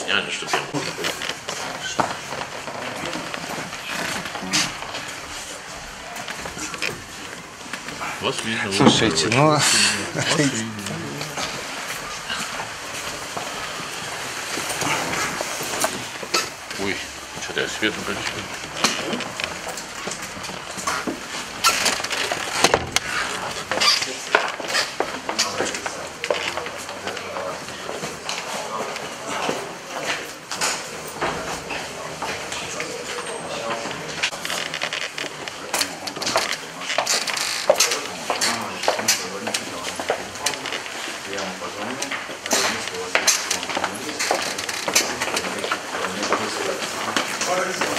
сняли, чтобы я мог. Вас видно. Слушайте, ну... Вас видно. Ой, что-то я свет включил. Я вам позвоню, если у вас есть